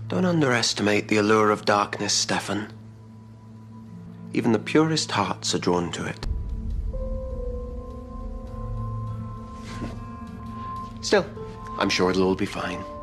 Don't underestimate the allure of darkness, Stefan. Even the purest hearts are drawn to it. Still, I'm sure it'll all be fine.